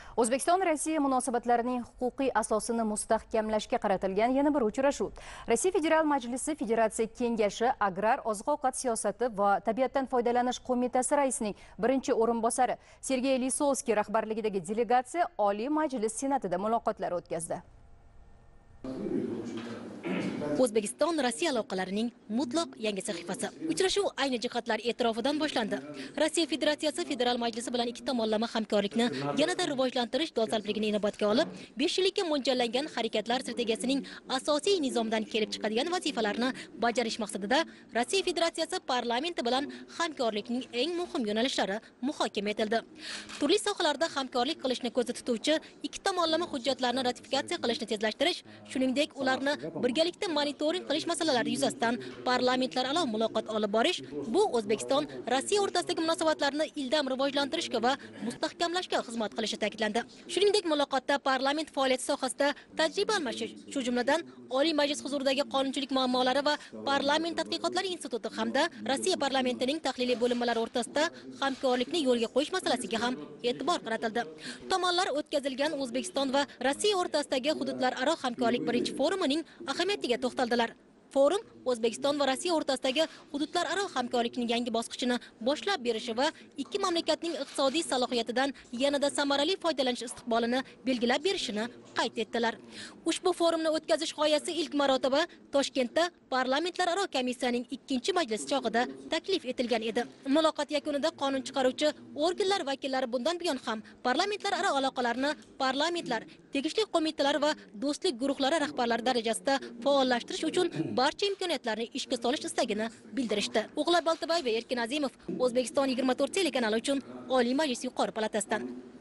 O'zbekiston-Rossiya munosabatlarining huquqiy asosini mustahkamlashga qaratilgan yana bir uchrashuv. Rossiya Federal Majlisi Federatsiya Kengashi Agrar oziq-ovqat siyosati va tabiatdan foydalanish qo'mitasi raisining birinchi o'rinbosari Sergey Lisovskiy rahbarligidagi delegatsiya Oliy Majlis Senatida muloqotlar o'tkazdi. O'zbekiston-Rossiya aloqalarining mutlaq yangi sahifasi. Uchrashuv ayni jihatlar e'tirofidan boshlandi. Rossiya Federatsiyasi Federal Majlisi bilan ikki tomonlama hamkorlikni yanada rivojlantirish dolzarbligini inobatga olib, 5 yillikka mo'ljallangan harakatlar strategiyasining asosiy nizomidan kelib chiqadigan vazifalarni bajarish maqsadida Rossiya Federatsiyasi parlamenti bilan hamkorlikning eng muhim yo'nalishlari muhokama etildi. Turli sohalarda hamkorlik qilishni ko'zda tutuvchi ikki tomonlama hujjatlarni ratifikatsiya qilishni tezlashtirish, shuningdek ularni birgalikda monitoring qilish masalalari yuzasidan parlamentlararo muloqot olib borish, bu O'zbekiston Rossiya o'rtasidagi munosabatlarni ildam rivojlantirishga va mustahkamlashga xizmat qilishi ta'kidlandi. Shuningdek, muloqotda parlament faoliyati sohasida tajriba almashish, shu jumladan Oliy Majlis huzuridagi qonunchilik muammolari va parlament tadqiqotlari instituti hamda Rossiya parlamentining tahliliy bo'linmalari o'rtasida hamkorlikni yo'lga qo'yish masalasiga ham e'tibor qaratildi. Tomonlar o'tkazilgan O'zbekiston va Rossiya o'rtasidagi hududlararo hamkorlik birinchi forumining ahamiyatiga to'xtaldilar. Forum O'zbekiston va Rossiya o'rtasidagi hududlararo hamkorlikning yangi bosqichini boshlab berishi va ikki mamlakatning iqtisodiy salohiyatidan yanada samarali foydalanish istiqbolini belgilab berishini qayd etdilar. Ushbu forumni o'tkazish g'oyasi ilk marotaba Toshkentda parlamentlararo komissiyaning 2-majlisi chog'ida taklif etilgan edi. Muloqot yakunida qonun chiqaruvchi organlar vakillari bundan buyon ham parlamentlararo aloqalarni parlamentlar, tegishli qo'mitalar va do'stlik guruhlari rahbarlari darajasida faollashtirish uchun barcha imkoniyatlarni ishga solish istagini bildirishdi. O'g'lar Boltaboyev va Erkin Azimov O'zbekiston 24 telekanali uchun Oliy Majlis yuqori palatasidan.